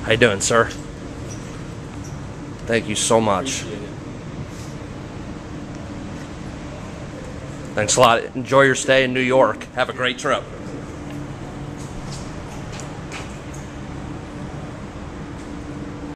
How you doing, sir? Thank you so much. Appreciate it. Thanks a lot. Enjoy your stay in New York. Have a great trip.